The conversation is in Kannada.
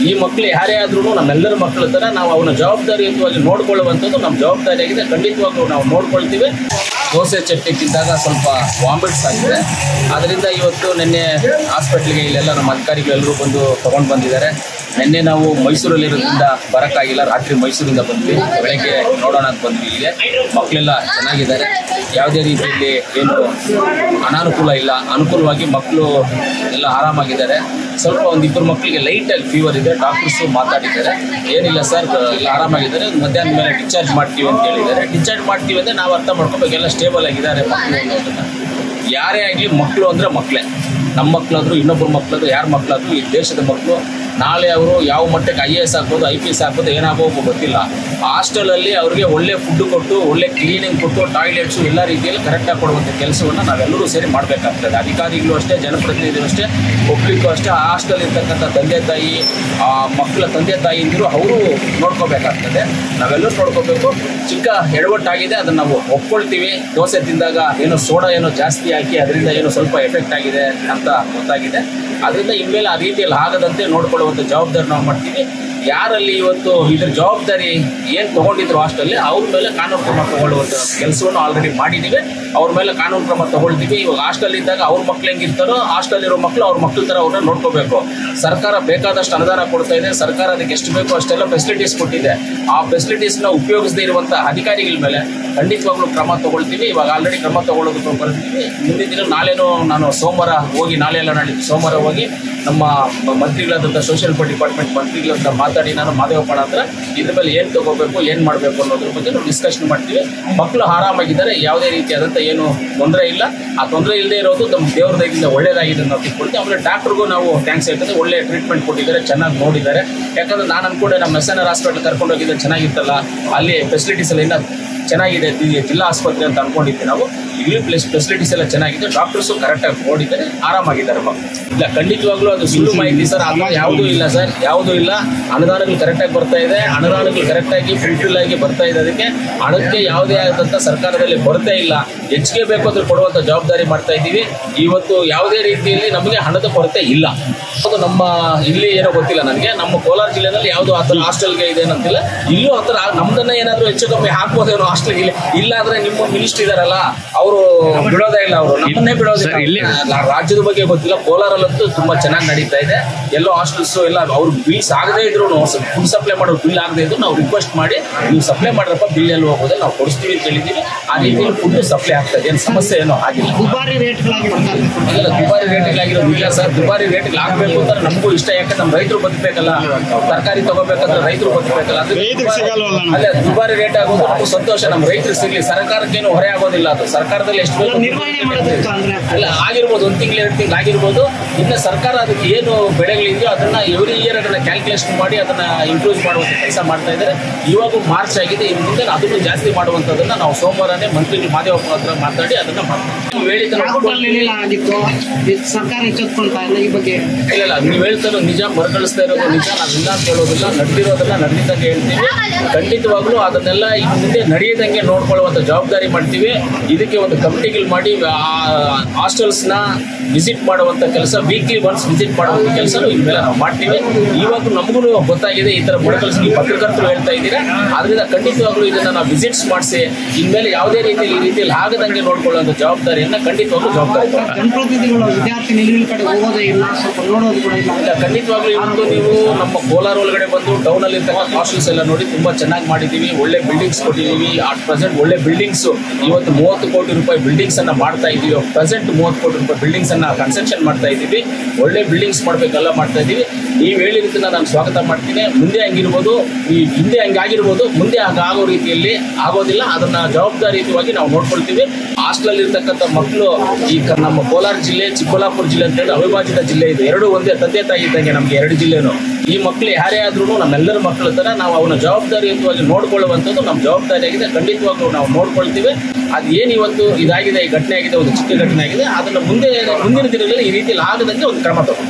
ಈ ಮಕ್ಕಳು ಯಾರೇ ಆದ್ರೂ ನಮ್ಮೆಲ್ಲರ ಮಕ್ಕಳ ಥರ ನಾವು ಅವನ ಜವಾಬ್ದಾರಿಯುತವಾಗಿ ನೋಡ್ಕೊಳ್ಳುವಂಥದ್ದು ನಮ್ಮ ಜವಾಬ್ದಾರಿಯಾಗಿದೆ. ಖಂಡಿತವಾಗ್ಲೂ ನಾವು ನೋಡ್ಕೊಳ್ತೀವಿ. ದೋಸೆ ಚಟ್ನಿ ತಿಂದಾಗ ಸ್ವಲ್ಪ ವಾಮಿಟ್ಸ್ ಆಗಿದೆ. ಅದರಿಂದ ಇವತ್ತು ನಿನ್ನೆ ಹಾಸ್ಪಿಟ್ಲಿಗೆ ಇಲ್ಲೆಲ್ಲ ನಮ್ಮ ಅಧಿಕಾರಿಗಳೆಲ್ಲರೂ ಬಂದು ತೊಗೊಂಡು ಬಂದಿದ್ದಾರೆ. ನಿನ್ನೆ ನಾವು ಮೈಸೂರಲ್ಲಿರೋದ್ರಿಂದ ಬರೋಕ್ಕಾಗಿಲ್ಲ, ರಾತ್ರಿ ಮೈಸೂರಿಂದ ಬಂದ್ವಿ. ಬೆಳಗ್ಗೆ ನೋಡೋಣ ಅಂತ ಬಂದ್ವಿ. ಇಲ್ಲಿಗೆ ಮಕ್ಕಳೆಲ್ಲ ಚೆನ್ನಾಗಿದ್ದಾರೆ, ಯಾವುದೇ ರೀತಿಯಲ್ಲಿ ಏನು ಅನಾನುಕೂಲ ಇಲ್ಲ, ಅನುಕೂಲವಾಗಿ ಮಕ್ಕಳು ಎಲ್ಲ ಆರಾಮಾಗಿದ್ದಾರೆ. ಸ್ವಲ್ಪ ಒಂದಿಬ್ಬರು ಮಕ್ಕಳಿಗೆ ಲೈಟಾಗಿ ಫೀವರ್ ಇದೆ, ಡಾಕ್ಟರ್ಸು ಮಾತಾಡಿದ್ದಾರೆ. ಏನಿಲ್ಲ ಸರ್, ಎಲ್ಲ ಆರಾಮಾಗಿದ್ದಾರೆ, ಮಧ್ಯಾಹ್ನ ಮೇಲೆ ಡಿಸ್ಚಾರ್ಜ್ ಮಾಡ್ತೀವಿ ಅಂತ ಹೇಳಿದ್ದಾರೆ. ಡಿಸ್ಚಾರ್ಜ್ ಮಾಡ್ತೀವಿ ಅಂದರೆ ನಾವು ಅರ್ಥ ಮಾಡ್ಕೋಬೇಕು, ಎಲ್ಲ ಸ್ಟೇಬಲ್ ಆಗಿದ್ದಾರೆ ಮಕ್ಕಳು ಅನ್ನೋದನ್ನು. ಯಾರೇ ಆಗಲಿ ಮಕ್ಕಳು ಅಂದರೆ ಮಕ್ಕಳೇ, ನಮ್ಮ ಮಕ್ಕಳಾದರೂ ಇನ್ನೊಬ್ಬರ ಮಕ್ಕಳಾದರೂ ಯಾರ ಮಕ್ಕಳಾದರೂ ಈ ದೇಶದ ಮಕ್ಕಳು. ನಾಳೆ ಅವರು ಯಾವ ಮಟ್ಟಕ್ಕೆ IAS ಆಗ್ಬೋದು, IPS ಆಗ್ಬೋದು, ಏನಾಗೋದು ಗೊತ್ತಿಲ್ಲ. ಹಾಸ್ಟೆಲಲ್ಲಿ ಅವ್ರಿಗೆ ಒಳ್ಳೆ ಫುಡ್ ಕೊಟ್ಟು, ಒಳ್ಳೆ ಕ್ಲೀನಿಂಗ್ ಕೊಟ್ಟು, ಟಾಯ್ಲೆಟ್ಸು ಎಲ್ಲ ರೀತಿಯಲ್ಲಿ ಕರೆಕ್ಟಾಗಿ ಕೊಡುವಂಥ ಕೆಲಸವನ್ನು ನಾವೆಲ್ಲರೂ ಸೇರಿ ಮಾಡಬೇಕಾಗ್ತದೆ. ಅಧಿಕಾರಿಗಳು ಅಷ್ಟೇ, ಜನಪ್ರತಿನಿಧಿಗಳು ಅಷ್ಟೇ, ಒಬ್ಬರಿಗೂ ಅಷ್ಟೇ. ಆ ಹಾಸ್ಟೆಲ್ ಇರ್ತಕ್ಕಂಥ ತಂದೆ ತಾಯಿ, ಮಕ್ಕಳ ತಂದೆ ತಾಯಿಂದಿರು ಅವರು ನೋಡ್ಕೋಬೇಕಾಗ್ತದೆ. ನಾವೆಲ್ಲರೂ ನೋಡ್ಕೋಬೇಕು. ಚಿಕ್ಕ ಎಡವಟ್ಟಾಗಿದೆ, ಅದನ್ನು ನಾವು ಒಪ್ಕೊಳ್ತೀವಿ. ದೋಸೆ ತಿಂದಾಗ ಏನೋ ಸೋಡಾ ಏನೋ ಜಾಸ್ತಿ ಹಾಕಿ ಅದರಿಂದ ಏನೋ ಸ್ವಲ್ಪ ಎಫೆಕ್ಟ್ ಆಗಿದೆ ಅಂತ ಗೊತ್ತಾಗಿದೆ. ಅದರಿಂದ ಇನ್ಮೇಲೆ ಆ ರೀತಿಯಲ್ಲಿ ಆಗದಂತೆ ನೋಡ್ಕೊಳ್ಳುವಂಥ ಜವಾಬ್ದಾರಿ ನಾವು ಮಾಡ್ತೀವಿ. ಯಾರಲ್ಲಿ ಇವತ್ತು ಇದ್ರ ಜವಾಬ್ದಾರಿ ಏನು ತೊಗೊಂಡಿದ್ರು ಹಾಸ್ಟೆಲ್ಲಿ, ಅವ್ರ ಮೇಲೆ ಕಾನೂನು ಕ್ರಮ ತಗೊಳ್ಳುವಂಥ ಕೆಲಸವನ್ನು ಆಲ್ರೆಡಿ ಮಾಡಿದ್ದೀವಿ. ಅವ್ರ ಮೇಲೆ ಕಾನೂನು ಕ್ರಮ ತೊಗೊಳ್ತೀವಿ. ಇವಾಗ ಹಾಸ್ಟೆಲ್ ಇದ್ದಾಗ ಅವ್ರ ಮಕ್ಳು ಹೆಂಗಿರ್ತಾರೋ ಹಾಸ್ಟೆಲ್ ಇರೋ ಮಕ್ಕಳು ಅವ್ರ ಮಕ್ಕಳ ಥರ ಅವ್ರನ್ನ ನೋಡ್ಕೋಬೇಕು. ಸರ್ಕಾರ ಬೇಕಾದಷ್ಟು ಅನುದಾನ ಕೊಡ್ತಾ ಇದೆ. ಸರ್ಕಾರ ಅದಕ್ಕೆ ಎಷ್ಟು ಬೇಕೋ ಅಷ್ಟೆಲ್ಲ ಫೆಸಿಲಿಟೀಸ್ ಕೊಟ್ಟಿದೆ. ಆ ಫೆಸಿಲಿಟೀಸ್ನ ಉಪಯೋಗಿಸದೇ ಇರುವಂಥ ಅಧಿಕಾರಿಗಳ ಮೇಲೆ ಖಂಡಿತವಾಗ್ಲೂ ಕ್ರಮ ತೊಗೊಳ್ತೀವಿ. ಇವಾಗ ಆಲ್ರೆಡಿ ಕ್ರಮ ತೊಗೊಳ್ಳೋದಕ್ಕೆ ಬರ್ತೀವಿ. ಮುಂದಿನ ದಿನ ನಾಳೆನೂ ನಾನು ಸೋಮವಾರ ಹೋಗಿ, ನಾಳೆ ಎಲ್ಲ ನಾಳಿದ್ದು ಸೋಮವಾರ ಹೋಗಿ ನಮ್ಮ ಮಂತ್ರಿಗಳಾದಂಥ ಸೋಷಿಯಲ್ ಡಿಪಾರ್ಟ್ಮೆಂಟ್ ಮಂತ್ರಿಗಳಂತ ಮಾತಾಡಿ ನಾನು ಮಾದೇವಪ್ಪನ ಹತ್ರ ಇದ್ರ ಮೇಲೆ ಏನು ತೊಗೋಬೇಕು, ಏನು ಮಾಡಬೇಕು ಅನ್ನೋದ್ರ ಬಗ್ಗೆ ನಾವು ಡಿಸ್ಕಷನ್ ಮಾಡ್ತೀವಿ. ಮಕ್ಕಳು ಆರಾಮಾಗಿದ್ದಾರೆ, ಯಾವುದೇ ರೀತಿಯಾದಂಥ ಏನು ತೊಂದರೆ ಇಲ್ಲ. ಆ ತೊಂದರೆ ಇಲ್ಲದೆ ಇರೋದು ನಮ್ಮ ದೇವ್ರ ದಯದಿಂದ ಒಳ್ಳೇದಾಗಿದೆ ನಾವು ತಿಳ್ಕೊಳ್ತೀವಿ. ಆಮೇಲೆ ಡಾಕ್ಟ್ರಿಗೂ ನಾವು ಥ್ಯಾಂಕ್ಸ್ ಹೇಳ್ತದೆ, ಒಳ್ಳೆ ಟ್ರೀಟ್ಮೆಂಟ್ ಕೊಟ್ಟಿದ್ದಾರೆ, ಚೆನ್ನಾಗಿ ನೋಡಿದ್ದಾರೆ. ಯಾಕಂದರೆ ನಾನು ಅಂದ್ಕೊಂಡೆ ನಮ್ಮ SNR ಹಾಸ್ಪಿಟಲ್ ಕರ್ಕೊಂಡು ಹೋಗಿದ್ದೆ, ಚೆನ್ನಾಗಿತ್ತಲ್ಲ, ಅಲ್ಲಿ ಫೆಸಿಲಿಟೀಸ್ ಎಲ್ಲ ಇನ್ನೂ ಚೆನ್ನಾಗಿದೆ, ಜಿಲ್ಲಾ ಆಸ್ಪತ್ರೆ ಅಂತ ಅಂದ್ಕೊಂಡಿದ್ದೆ ನಾವು. ಇಲ್ಲಿ ಫೆಸಿಲಿಟೀಸ್ ಎಲ್ಲ ಚೆನ್ನಾಗಿದೆ, ಡಾಕ್ಟರ್ಸು ಕರೆಕ್ಟಾಗಿ ನೋಡಿದ್ದಾರೆ, ಆರಾಮಾಗಿದ್ದಾರೆ ಮಕ್ಕಳು. ಇಲ್ಲ, ಖಂಡಿತವಾಗ್ಲೂ ಅದು ಸುಳ್ಳು ಮಾಹಿತಿ ಸರ್. ಅದು ಯಾವುದೂ ಇಲ್ಲ ಸರ್, ಯಾವುದೂ ಇಲ್ಲ. ಅನುದಾನಗಳು ಕರೆಕ್ಟಾಗಿ ಬರ್ತಾ ಇದೆ, ಅನುದಾನಗಳು ಕರೆಕ್ಟಾಗಿ ಫುಲ್ಫಿಲ್ ಆಗಿ ಬರ್ತಾ ಇದೆ. ಅದಕ್ಕೆ ಹಣಕ್ಕೆ ಯಾವುದೇ ಆದಂಥ ಸರ್ಕಾರದಲ್ಲಿ ಕೊರತೆ ಇಲ್ಲ. ಹೆಚ್ಚಿಗೆ ಬೇಕು ಅಂದ್ರೆ ಕೊಡುವಂಥ ಜವಾಬ್ದಾರಿ ಮಾಡ್ತಾ ಇದ್ದೀವಿ. ಇವತ್ತು ಯಾವುದೇ ರೀತಿಯಲ್ಲಿ ನಮಗೆ ಹಣದ ಕೊರತೆ ಇಲ್ಲ. ಅದು ನಮ್ಮ ಇಲ್ಲಿ ಏನೋ ಗೊತ್ತಿಲ್ಲ ನನಗೆ, ನಮ್ಮ ಕೋಲಾರ ಜಿಲ್ಲೆಯಲ್ಲಿ ಯಾವುದೋ ಆ ಥರ ಹಾಸ್ಟೆಲ್ಗೆ ಇದೆ ಏನಂತಿಲ್ಲ. ಇಲ್ಲೂ ಆ ಥರ ನಮ್ದನ್ನೇ ಏನಾದರೂ ಹೆಚ್ಚು ಕಮ್ಮಿ ಹಾಕ್ಬೋದೇನೋ ಹಾಸ್ಟೆಲ್ಗೆ. ಇಲ್ಲ ಆದರೆ ನಿಮ್ಮ ಮಿನಿಸ್ಟರ್ ಇದಾರಲ್ಲ, ಅವರು ಬಿಡೋದೇ ಇಲ್ಲ, ಅವರು ನಮ್ಮನ್ನೇ ಬಿಡೋದಿಲ್ಲ. ರಾಜ್ಯದ ಬಗ್ಗೆ ಗೊತ್ತಿಲ್ಲ, ಕೋಲಾರಲ್ಲಂತೂ ತುಂಬಾ ಚೆನ್ನಾಗಿ ನಡೀತಾ ಇದೆ. ಎಲ್ಲೋ ಹಾಸ್ಟೆಲ್ಸ್ ಎಲ್ಲ ಅವ್ರು ಬಿಲ್ಸ್ ಆಗದೇ ಇದ್ರು, ಫುಡ್ ಸಪ್ಲೈ ಮಾಡೋ ಬಿಲ್ ಆಗದೇ ಇದ್ರು ನಾವು ರಿಕ್ವೆಸ್ಟ್ ಮಾಡಿ, ನೀವು ಸಪ್ಲೈ ಮಾಡ್ರಪ್ಪ, ಬಿಲ್ ಎಲ್ಲಿ ಹೋಗೋದೇ ನಾವು ಕೊಡಿಸ್ತೀವಿ ಅಂತ ಹೇಳಿದ್ದೀವಿ. ಆ ರೀತಿಯಲ್ಲಿ ಫುಡ್ ಸಪ್ಲೈ ಆಗ್ತಾ ಇದೆ, ಏನು ಸಮಸ್ಯೆ ಏನೋ ಆಗಿಲ್ಲ. ದುಬಾರಿ ರೇಟ್ಗಳಾಗಿರೋ ಇಲ್ಲ ಸರ್, ದುಬಾರಿ ರೇಟ್ಗಳು ಆಗಬೇಕು ಅಂತ ನಮಗೂ ಇಷ್ಟ. ಯಾಕಂದ್ರೆ ನಮ್ಮ ರೈತರು ಬದುಕಬೇಕಲ್ಲ, ತರಕಾರಿ ತಗೋಬೇಕಂದ್ರೆ ರೈತರು ಬದುಕಬೇಕಲ್ಲ. ಅದೇ ದುಬಾರಿ ರೇಟ್ ಆಗೋದು ನಮಗೂ ಸಂತೋಷ, ನಮ್ಮ ರೈತರು ಸಿಗ್ಲಿ, ಸರ್ಕಾರಕ್ಕೇನು ಹೊರೆ ಆಗೋದಿಲ್ಲ. ಅದು ಸರ್ಕಾರದಲ್ಲಿ ಎಷ್ಟು ಅಲ್ಲ ಆಗಿರ್ಬೋದು, 1 ತಿಂಗಳು 2 ತಿಂಗಳು ಆಗಿರ್ಬೋದು. ಇನ್ನು ಸರ್ಕಾರ ಅದಕ್ಕೆ ಏನು ಬೆಳೆಗಳಿದೆಯೋ ಅದನ್ನ ಎವ್ರಿ ಇಯರ್ ಅದನ್ನ ಕ್ಯಾಲ್ಕುಲೇಷನ್ ಮಾಡಿ ಅದನ್ನ ಇಂಪ್ರೂವ್ ಮಾಡುವಂಥ ಕೆಲಸ ಮಾಡ್ತಾ ಇದ್ದಾರೆ. ಇವಾಗ ಮಾರ್ಚ್ ಆಗಿದೆ, ಇನ್ನು ಮುಂದೆ ಅದನ್ನು ಜಾಸ್ತಿ ಮಾಡುವಂಥದ್ದನ್ನ ನಾವು ಸೋಮವಾರನೇ ಮಂತ್ರಿ ಮಾದೇವಪ್ಪ ಹತ್ರ ಮಾತಾಡಿ ಅದನ್ನ ಮಾಡ್ತೀವಿ. ಸರ್ಕಾರ ಎಚ್ಚೆತ್ಕೊಳ್ತಾ ಇಲ್ಲ ಈ ಬಗ್ಗೆ. ಇಲ್ಲ, ನೀವು ಹೇಳ್ತಾರೋ ನಿಜ, ಮರುಕಳಿಸ್ತಾ ಇರೋದು ನಿಜ. ನಾವಿಲ್ಲ ಅಂತ ಹೇಳೋದಿಲ್ಲ, ನಡೆದಿರೋದನ್ನ ನಡೆದಿದ್ದಂಗೆ ಹೇಳ್ತೀವಿ. ಖಂಡಿತವಾಗ್ಲೂ ಅದನ್ನೆಲ್ಲ ಇನ್ನು ಮುಂದೆ ನಡೆಯದಂಗೆ ನೋಡ್ಕೊಳ್ಳುವಂಥ ಜವಾಬ್ದಾರಿ ಮಾಡ್ತೀವಿ. ಇದಕ್ಕೆ ಒಂದು ಕಮಿಟಿಗಳು ಮಾಡಿ ಹಾಸ್ಟೆಲ್ಸ್ನ ವಿಸಿಟ್ ಮಾಡುವಂಥ ಕೆಲಸ, ವೀಕ್ಲಿ ಒನ್ಸ್ ವಿಸಿಟ್ ಮಾಡುವಂಥ ಕೆಲಸನೂ ಇನ್ಮೇಲೆ ನಾವು ಮಾಡ್ತೀವಿ. ಇವಾಗ ನಮಗೂ ಗೊತ್ತಾಗಿದೆ ಈ ಥರ ಮರುಕಳಿಸಿ ಪತ್ರಕರ್ತರು ಹೇಳ್ತಾ ಇದ್ದೀರಾ. ಅದರಿಂದ ಖಂಡಿತವಾಗ್ಲೂ ಇದನ್ನು ನಾವು ವಿಸಿಟ್ಸ್ ಮಾಡಿಸಿ ಇನ್ಮೇಲೆ ಯಾವುದೇ ರೀತಿಯಲ್ಲಿ ಈ ರೀತಿಯಲ್ಲಿ ಆಗದಂಗೆ ನೋಡ್ಕೊಳ್ಳುವಂಥ ಜವಾಬ್ದಾರಿಯನ್ನು ಖಂಡಿತವಾಗ್ಲೂ ಜವಾಬ್ದಾರಿ ಜನಪ್ರತಿನಿಧಿಗಳು ವಿದ್ಯಾರ್ಥಿ ನಿಲುವಿನ ಕಡೆ ಹೋಗೋದೇ ಇಲ್ಲ, ಸ್ವಲ್ಪ ನೋಡೋದು ಕೂಡ ಇಲ್ಲ. ಖಂಡಿತವಾಗ್ಲೂ ಇವತ್ತು ನೀವು ನಮ್ಮ ಕೋಲಾರ ಒಳಗಡೆ ಬಂದು ಟೌನಲ್ಲಿ ಇರ್ತಕ್ಕಂಥ ಹಾಸ್ಟೆಲ್ಸ್ ಎಲ್ಲ ನೋಡಿ ತುಂಬ ಚೆನ್ನಾಗಿ ಮಾಡಿದ್ದೀವಿ. ಒಳ್ಳೆ ಬಿಲ್ಡಿಂಗ್ಸ್ ಕೊಟ್ಟಿದ್ದೀವಿ. ಅಟ್ ಪ್ರೆಸೆಂಟ್ ಒಳ್ಳೆ ಬಿಲ್ಡಿಂಗ್ಸ್ ಇವತ್ತು 30 ಕೋಟಿ ರೂಪಾಯಿ ಬಿಲ್ಡಿಂಗ್ಸ್ ಅನ್ನ ಮಾಡ್ತಾ ಇದ್ದೀವಿ. ಪ್ರೆಸೆಂಟ್ 30 ಕೋಟಿ ರೂಪಾಯಿ ಬಿಲ್ಡಿಂಗ್ಸ್ ಅನ್ನ ಕನ್ಸ್ಟ್ರಕ್ಷನ್ ಮಾಡ್ತಾ ಇದ್ದೀವಿ. ಒಳ್ಳೆ ಬಿಲ್ಡಿಂಗ್ಸ್ ಮಾಡಬೇಕೆಲ್ಲ ಮಾಡ್ತಾ ಇದ್ದೀವಿ. ನೀವು ಹೇಳಿದ್ದನ್ನ ನಾನು ಸ್ವಾಗತ ಮಾಡ್ತೀನಿ. ಮುಂದೆ ಹಂಗಿರ್ಬೋದು, ಈ ಹಿಂದೆ ಹಂಗಾಗಿರ್ಬೋದು, ಮುಂದೆ ಆಗೋ ರೀತಿಯಲ್ಲಿ ಆಗೋದಿಲ್ಲ. ಅದನ್ನ ಜವಾಬ್ದಾರಿಯುತವಾಗಿ ನಾವು ನೋಡ್ಕೊಳ್ತೀವಿ. ಹಾಸ್ಟೆಲ್ ಇರ್ತಕ್ಕಂಥ ಮಕ್ಕಳು ಈ ನಮ್ಮ ಕೋಲಾರ ಜಿಲ್ಲೆ, ಚಿಕ್ಕಬಳ್ಳಾಪುರ ಜಿಲ್ಲೆ ಅಂತ ಹೇಳಿ ಅವಿಭಾಜಿತ ಜಿಲ್ಲೆ ಇದೆ. ಎರಡು ಒಂದೇ ತಂದೆ ತಾಯಿ ಇದ್ದಂಗೆ ನಮಗೆ 2 ಜಿಲ್ಲೆನೂ. ಈ ಮಕ್ಕಳು ಯಾರೇ ಆದ್ರೂ ನಮ್ಮೆಲ್ಲರ ಮಕ್ಕಳ ಥರ ನಾವು ಅವನ ಜವಾಬ್ದಾರಿಯುತವಾಗಿ ನೋಡ್ಕೊಳ್ಳುವಂಥದ್ದು ನಮ್ಮ ಜವಾಬ್ದಾರಿಯಾಗಿದೆ. ಖಂಡಿತವಾಗ್ಲೂ ನಾವು ನೋಡ್ಕೊಳ್ತೀವಿ. ಅದು ಏನು ಇವತ್ತು ಇದಾಗಿದೆ, ಈ ಘಟನೆ ಆಗಿದೆ, ಒಂದು ಚಿಕ್ಕ ಘಟನೆ ಆಗಿದೆ, ಅದನ್ನು ಮುಂದಿನ ದಿನಗಳಲ್ಲಿ ಈ ರೀತಿಯಲ್ಲಿ ಆಗದಂತೆ ಒಂದು ಕ್ರಮ ತಗೊಂಡು